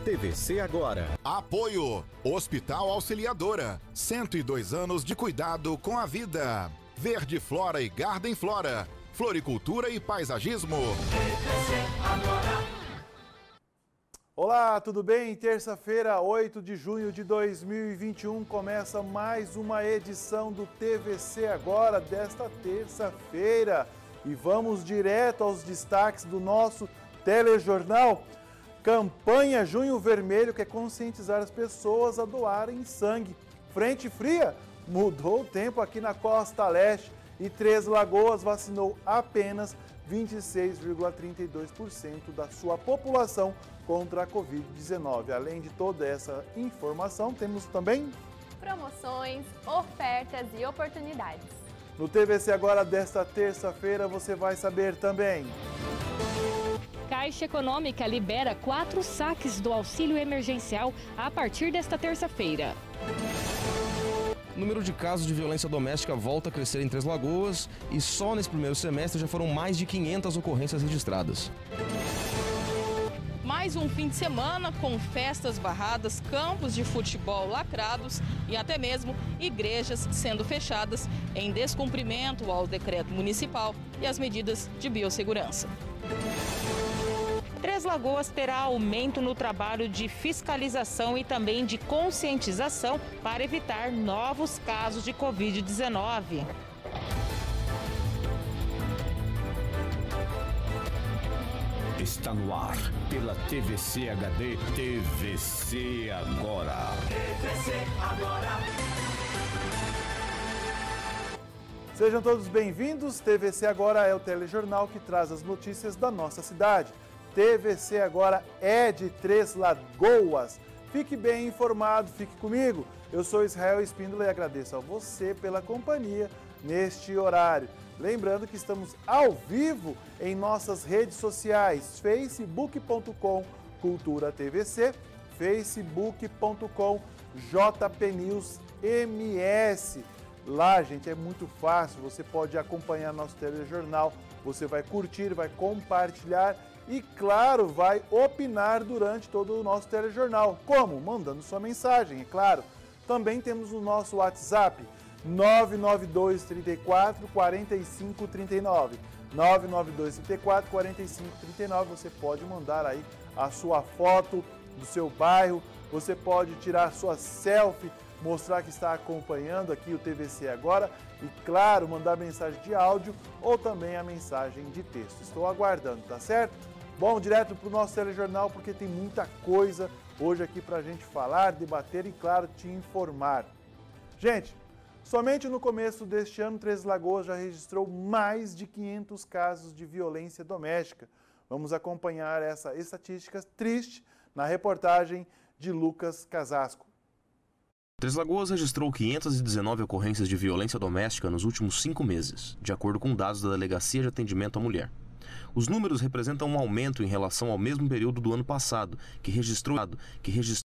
TVC Agora. Apoio Hospital Auxiliadora, 102 anos de cuidado com a vida. Verde Flora e Garden Flora, floricultura e paisagismo. TVC Agora. Olá, tudo bem? Terça-feira, 8 de junho de 2021, começa mais uma edição do TVC Agora desta terça-feira. E vamos direto aos destaques do nosso telejornal. Campanha Junho Vermelho quer conscientizar as pessoas a doarem sangue. Frente fria mudou o tempo aqui na Costa Leste e Três Lagoas vacinou apenas 26,32% da sua população contra a Covid-19. Além de toda essa informação, temos também promoções, ofertas e oportunidades. No TVC Agora desta terça-feira você vai saber também. Caixa Econômica libera 4 saques do auxílio emergencial a partir desta terça-feira. O número de casos de violência doméstica volta a crescer em Três Lagoas e só nesse primeiro semestre já foram mais de 500 ocorrências registradas. Mais um fim de semana com festas barradas, campos de futebol lacrados e até mesmo igrejas sendo fechadas em descumprimento ao decreto municipal e às medidas de biossegurança. Três Lagoas terá aumento no trabalho de fiscalização e também de conscientização para evitar novos casos de Covid-19. Está no ar, pela TVC HD, TVC Agora. TVC Agora. Sejam todos bem-vindos. TVC Agora é o telejornal que traz as notícias da nossa cidade. TVC Agora é de Três Lagoas. Fique bem informado, fique comigo. Eu sou Israel Espíndola e agradeço a você pela companhia neste horário. Lembrando que estamos ao vivo em nossas redes sociais, facebook.com Cultura TVC, facebook.com jpnewsms. Lá, gente, é muito fácil, você pode acompanhar nosso telejornal, você vai curtir, vai compartilhar e, claro, vai opinar durante todo o nosso telejornal. Como? Mandando sua mensagem, é claro. Também temos o nosso WhatsApp, 992 34 45 39. 992 34 45 39. Você pode mandar aí a sua foto do seu bairro, você pode tirar sua selfie, mostrar que está acompanhando aqui o TVC Agora e, claro, mandar mensagem de áudio ou também a mensagem de texto. Estou aguardando, tá certo? Bom, direto para o nosso telejornal, porque tem muita coisa hoje aqui para a gente falar, debater e, claro, te informar. Gente, somente no começo deste ano, Três Lagoas já registrou mais de 500 casos de violência doméstica. Vamos acompanhar essa estatística triste na reportagem de Lucas Casasco. Três Lagoas registrou 519 ocorrências de violência doméstica nos últimos 5 meses, de acordo com dados da Delegacia de Atendimento à Mulher. Os números representam um aumento em relação ao mesmo período do ano passado, que registrou